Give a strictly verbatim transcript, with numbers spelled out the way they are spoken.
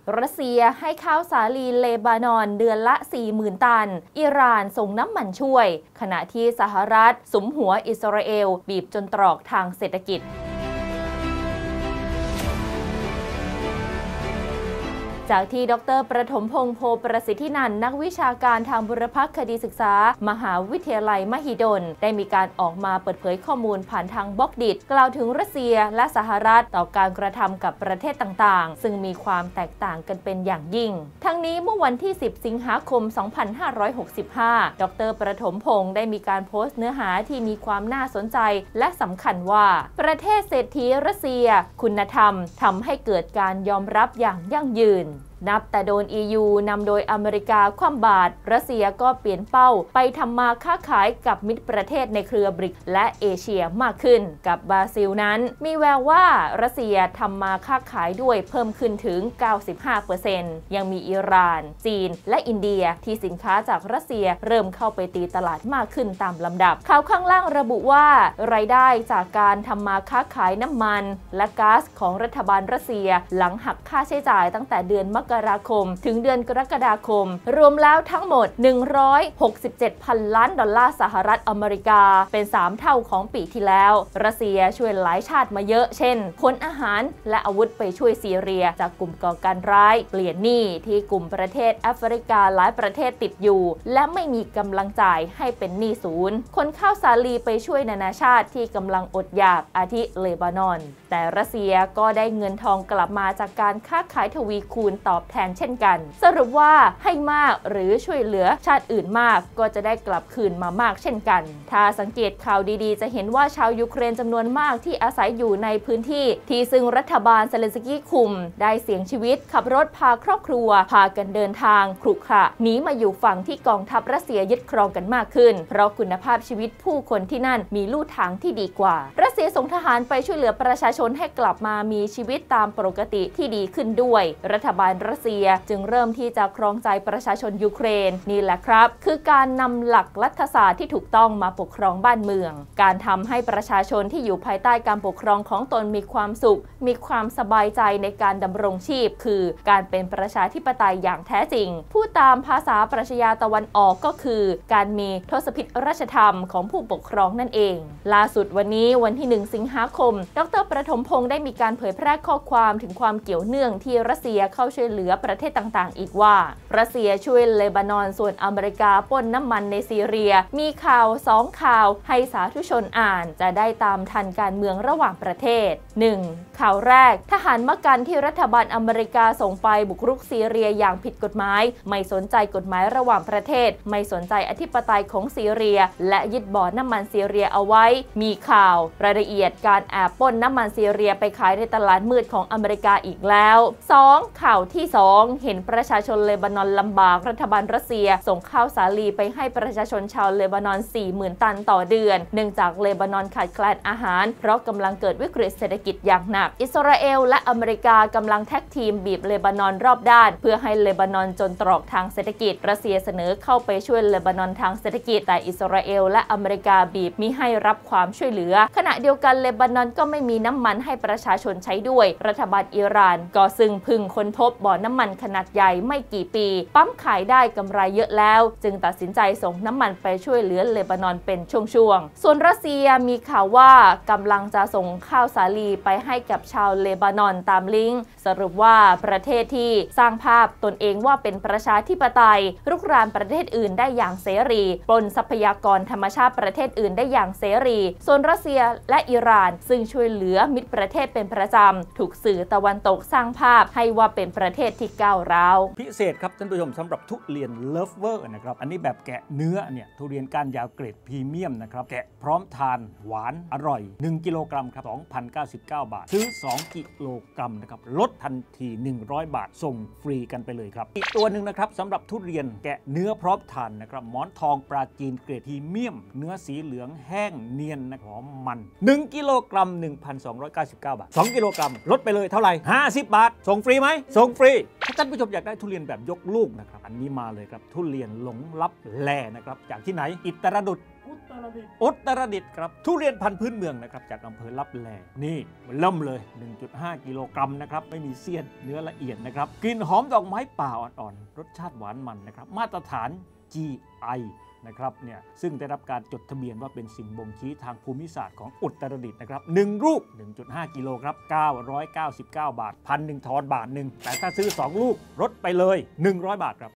รัสเซียให้ข้าวสาลีเลบานอนเดือนละ สี่หมื่น ตันอิหร่านส่งน้ำมันช่วยขณะที่สหรัฐสุมหัวอิสราเอลบีบจนตรอกทางเศรษฐกิจจากที่ดร.ประถมพงษ์โพประสิทธินันท์นักวิชาการทางบุรพคดีศึกษามหาวิทยาลัยมหิดลได้มีการออกมาเปิดเผยข้อมูลผ่านทางบล็อกดิตกล่าวถึงรัสเซียและสหรัฐต่อการกระทำกับประเทศต่างๆซึ่งมีความแตกต่างกันเป็นอย่างยิ่งทั้งนี้เมื่อวันที่สิบสิงหาคมสองพันห้าร้อยหกสิบห้าดร.ประถมพงษ์ได้มีการโพสต์เนื้อหาที่มีความน่าสนใจและสำคัญว่าประเทศเศรษฐีรัสเซียคุณธรรมทำให้เกิดการยอมรับอย่างยั่งยืนนับแต่โดน อี ยู นำโดยอเมริกาคว่ำบาตรรัสเซียก็เปลี่ยนเป้าไปทำมาค้าขายกับมิตรประเทศในเครือบริกและเอเชียมากขึ้นกับบราซิลนั้นมีแววว่ารัสเซียทำมาค้าขายด้วยเพิ่มขึ้นถึง เก้าสิบห้าเปอร์เซ็นต์ ยังมีอิหร่านจีนและอินเดียที่สินค้าจากรัสเซียเริ่มเข้าไปตีตลาดมากขึ้นตามลำดับข่าวข้างล่างระบุว่ารายได้จากการทำมาค้าขายน้ำมันและก๊าซของรัฐบาลรัสเซียหลังหักค่าใช้จ่ายตั้งแต่เดือนมกราคมถึงเดือนกรกฎาคมรวมแล้วทั้งหมดหนึ่งร้อยหกสิบเจ็ดพันล้านดอลลาร์สหรัฐอเมริกาเป็นสามเท่าของปีที่แล้วรัสเซียช่วยหลายชาติมาเยอะเช่นขนอาหารและอาวุธไปช่วยซีเรียจากกลุ่มก่อการร้ายเปลี่ยนหนี้ที่กลุ่มประเทศแอฟริกาหลายประเทศติดอยู่และไม่มีกำลังจ่ายให้เป็นหนี้ศูนย์ขนข้าวสาลีไปช่วยนานาชาติที่กำลังอดอยากอาทิเลบานอนแต่รัสเซียก็ได้เงินทองกลับมาจากการค้าขายทวีคูณตอบแทนเช่นกันสรุปว่าให้มากหรือช่วยเหลือชาติอื่นมากก็จะได้กลับคืนมามากเช่นกันถ้าสังเกตข่าวดีๆจะเห็นว่าชาวยูเครนจำนวนมากที่อาศัยอยู่ในพื้นที่ที่ซึ่งรัฐบาลเซเลนสกี้คุมได้เสี่ยงชีวิตขับรถพาครอบครัวพากันเดินทางขรุขระหนีมาอยู่ฝั่งที่กองทัพรัสเซียยึดครองกันมากขึ้นเพราะคุณภาพชีวิตผู้คนที่นั่นมีลู่ทางที่ดีกว่ารัสเซียส่งทหารไปช่วยเหลือประชาชนให้กลับมามีชีวิตตามปกติที่ดีขึ้นด้วยรัฐบาลรัสเซียจึงเริ่มที่จะครองใจประชาชนยูเครนนี่แหละครับคือการนำหลักรัฐศาสตร์ที่ถูกต้องมาปกครองบ้านเมืองการทำให้ประชาชนที่อยู่ภายใต้การปกครองของตนมีความสุขมีความสบายใจในการดำรงชีพคือการเป็นประชาธิปไตยอย่างแท้จริงพูดตามภาษาปรัชญาตะวันออกก็คือการมีทศพิธราชธรรมของผู้ปกครองนั่นเองล่าสุดวันนี้วันที่หนึ่งสิงหาคมดร.ประถมพงษ์ได้มีการเผยแพร่ข้อความถึงความเกี่ยวเนื่องที่รัสเซียเข้าช่วยเหลือประเทศต่างๆอีกว่ารัสเซียช่วยเลบานอนส่วนอเมริกาปล้นน้ำมันในซีเรียมีข่าวสองข่าวให้สาธุชนอ่านจะได้ตามทันการเมืองระหว่างประเทศ หนึ่ง ข่าวแรกทหารมักกันที่รัฐบาลอเมริกาส่งไปบุกรุกซีเรียอย่างผิดกฎหมายไม่สนใจกฎหมายระหว่างประเทศไม่สนใจอธิปไตยของซีเรียและยึดบ่อน้ำมันซีเรียเอาไว้มีข่าวรายละเอียดการแอบปล้นน้ำมันซีเรียไปขายในตลาดมืดของอเมริกาอีกแล้ว สอง ข่าวที่สองเห็นประชาชนเลบานอนลำบากรัฐบาลรัสเซียส่งข้าวสาลีไปให้ประชาชนชาวเลบานอน สี่หมื่น ตันต่อเดือนเนื่องจากเลบานอนขาดแคลนอาหารเพราะกำลังเกิดวิกฤตเศรษฐกิจอย่างหนักอิสราเอลและอเมริกากำลังแท็กทีมบีบเลบานอนรอบด้านเพื่อให้เลบานอนจนตรอกทางเศรษฐกิจรัสเซียเสนอเข้าไปช่วยเลบานอนทางเศรษฐกิจแต่อิสราเอลและอเมริกาบีบมิให้รับความช่วยเหลือขณะเดียวกันเลบานอนก็ไม่มีน้ำมันให้ประชาชนใช้ด้วยรัฐบาลอิหร่านก็ซึ่งพึ่งค้นพบบ่อน้ำมันขนาดใหญ่ไม่กี่ปีปั๊มขายได้กำไรเยอะแล้วจึงตัดสินใจส่งน้ำมันไปช่วยเหลือเลบานอนเป็นช่วงๆส่วนรัสเซียมีข่าวว่ากำลังจะส่งข้าวสาลีไปให้กับชาวเลบานอนตามลิงก์สรุปว่าประเทศที่สร้างภาพตนเองว่าเป็นประชาธิปไตยรุกรานประเทศอื่นได้อย่างเสรีปล้นทรัพยากรธรรมชาติประเทศอื่นได้อย่างเสรีส่วนรัสเซียและอิหร่านซึ่งช่วยเหลือมิตรประเทศเป็นประจำถูกสื่อตะวันตกสร้างภาพให้ว่าเป็นประเทศที่ก้าวร้าวพิเศษครับท่านผู้ชมสำหรับทุเรียนเลิฟเวอร์นะครับอันนี้แบบแกะเนื้อเนี่ยทุเรียนก้านยาวเกรดพรีเมียมนะครับแกะพร้อมทานหวานอร่อยหนึ่งกิโลกรัมครับ สองพันเก้าสิบเก้า บาทซื้อสองกิโลกรัมนะครับลดทันทีหนึ่งร้อยบาทส่งฟรีกันไปเลยครับอีกตัวหนึ่งนะครับสำหรับทุเรียนแกะเนื้อพร้อมทานนะครับหมอนทองปลาจีนเกรดพรีเมียมเนื้อสีเหลืองแห้งเนียนนะหอมมันหนึ่งกิโลกรัม หนึ่งพันสองร้อยเก้าสิบเก้า บาทสองกิโลกรัมลดไปเลยเท่าไหร่ห้าสิบบาทส่งฟรีไหมส่งฟรีถ้าท่านผู้ชมอยากได้ทุเรียนแบบยกลูกนะครับอันนี้มาเลยครับทุเรียนหลงลับแลนะครับจากที่ไหนอิตรดุษอุตรดิตถ์อุตรดิตถ์ครับทุเรียนพันธุ์พื้นเมืองนะครับจากอำเภอลับแลนี่มันเริ่มเลย หนึ่งจุดห้า กิโลกรัมนะครับไม่มีเสี้ยนเนื้อละเอียดนะครับกลิ่นหอมดอกไม้ป่าอ่อนๆรสชาติหวานมันนะครับมาตรฐาน จี ไอ นะครับเนี่ยซึ่งได้รับการจดทะเบียนว่าเป็นสิ่งบ่งชี้ทางภูมิศาสตร์ของอุตรดิตถ์นะครับหนึ่งลูก หนึ่งจุดห้า กิโลครับเก้าร้อยเก้าสิบเก้าบาทพันหนึ่งทอนบาทหนึ่งแต่ถ้าซื้อสองลูกลดไปเลยหนึ่งร้อยบาทครับ